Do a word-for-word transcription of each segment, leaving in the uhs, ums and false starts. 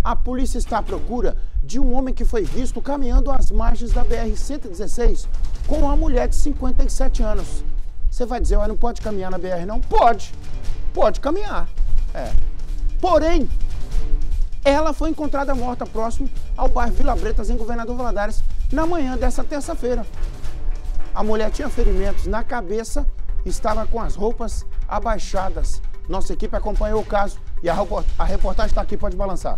A polícia está à procura de um homem que foi visto caminhando às margens da B R cento e dezesseis com uma mulher de cinquenta e sete anos. Você vai dizer, olha, não pode caminhar na B R não? Pode, pode caminhar. É. Porém, ela foi encontrada morta próximo ao bairro Vila Bretas, em Governador Valadares, na manhã dessa terça-feira. A mulher tinha ferimentos na cabeça, estava com as roupas abaixadas. Nossa equipe acompanhou o caso e a reportagem está aqui, pode balançar.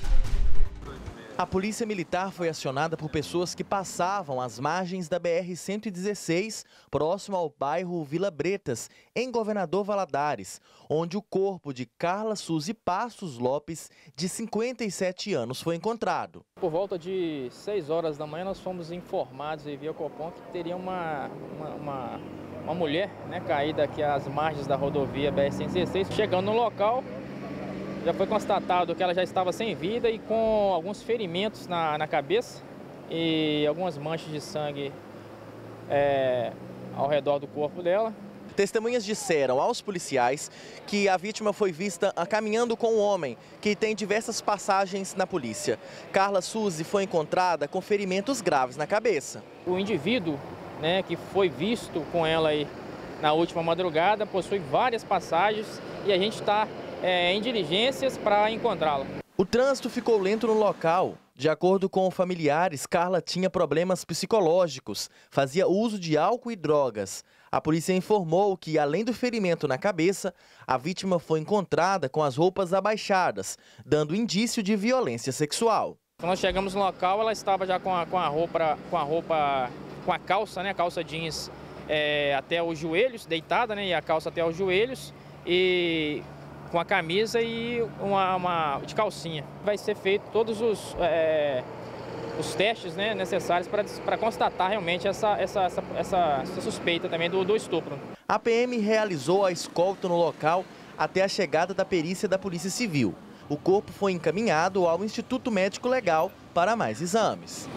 A polícia militar foi acionada por pessoas que passavam às margens da B R cento e dezesseis, próximo ao bairro Vila Bretas, em Governador Valadares, onde o corpo de Carla Suzy Passos Lopes, de cinquenta e sete anos, foi encontrado. Por volta de seis horas da manhã, nós fomos informados via Copom que teria uma, uma, uma, uma mulher, né, caída aqui às margens da rodovia B R cento e dezesseis. Chegando no local, já foi constatado que ela já estava sem vida e com alguns ferimentos na, na cabeça e algumas manchas de sangue é, ao redor do corpo dela. Testemunhas disseram aos policiais que a vítima foi vista caminhando com um homem que tem diversas passagens na polícia. Carla Suzy foi encontrada com ferimentos graves na cabeça. O indivíduo, né, que foi visto com ela aí na última madrugada possui várias passagens e a gente está É, em diligências para encontrá-la. O trânsito ficou lento no local. De acordo com familiares, Carla tinha problemas psicológicos, fazia uso de álcool e drogas. A polícia informou que, além do ferimento na cabeça, a vítima foi encontrada com as roupas abaixadas, dando indício de violência sexual. Quando nós chegamos no local, ela estava já com a, com a roupa, com a roupa, com a calça, né, calça jeans é, até os joelhos, deitada, né, e a calça até os joelhos, e com a camisa e uma, uma de calcinha. Vai ser feito todos os, é, os testes, né, necessários para constatar realmente essa, essa, essa, essa, essa suspeita também do, do estupro. A P M realizou a escolta no local até a chegada da perícia da Polícia Civil. O corpo foi encaminhado ao Instituto Médico Legal para mais exames.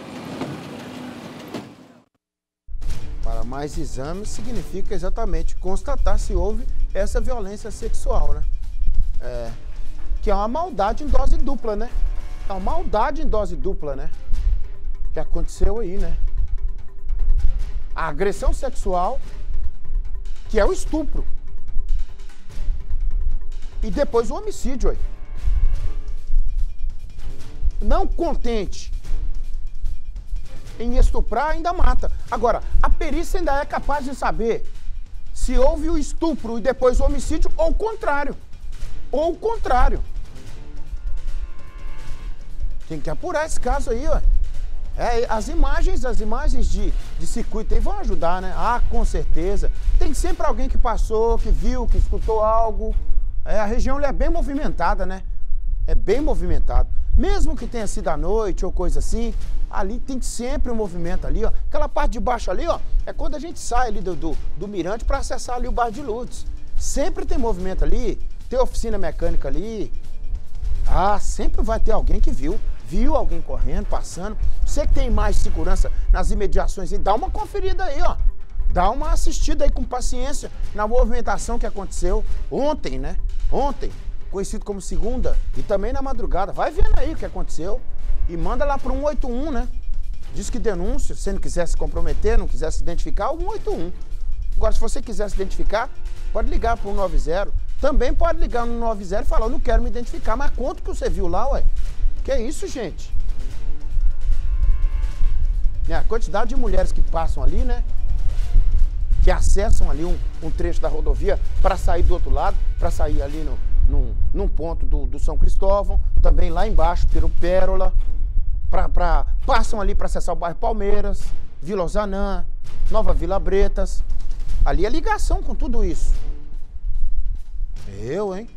Para mais exames significa exatamente constatar se houve essa violência sexual, né? É, que é uma maldade em dose dupla, né? É uma maldade em dose dupla, né? Que aconteceu aí, né? A agressão sexual, que é o estupro. E depois o homicídio aí. Não contente em estuprar, ainda mata. Agora, a perícia ainda é capaz de saber se houve o estupro e depois o homicídio ou o contrário. Ou o contrário. Tem que apurar esse caso aí, ó. É, as imagens, as imagens de, de circuito aí vão ajudar, né? Ah, com certeza. Tem sempre alguém que passou, que viu, que escutou algo. É, a região é bem movimentada, né? É bem movimentada. Mesmo que tenha sido à noite ou coisa assim, ali tem sempre um movimento ali, ó. Aquela parte de baixo ali, ó, é quando a gente sai ali do, do, do Mirante para acessar ali o bairro de Lourdes. Sempre tem movimento ali. Tem oficina mecânica ali, ah, sempre vai ter alguém que viu, viu alguém correndo, passando. Você que tem mais segurança nas imediações, dá uma conferida aí, ó. Dá uma assistida aí com paciência na movimentação que aconteceu ontem, né? Ontem, conhecido como segunda, e também na madrugada. Vai vendo aí o que aconteceu e manda lá para o um oito um, né? Diz que denúncia, se não quiser se comprometer, não quiser se identificar, o um oito um. Agora, se você quiser se identificar, pode ligar para o um nove zero. Também pode ligar no nove zero e falar, eu não quero me identificar, mas conta o que você viu lá, ué. Que é isso, gente? É, a quantidade de mulheres que passam ali, né? Que acessam ali um, um trecho da rodovia para sair do outro lado, para sair ali no, num, num ponto do, do São Cristóvão, também lá embaixo, pelo Pérola, pra, pra, passam ali para acessar o bairro Palmeiras, Vila Ozanã, Nova Vila Bretas. Ali é ligação com tudo isso. Eu, hein?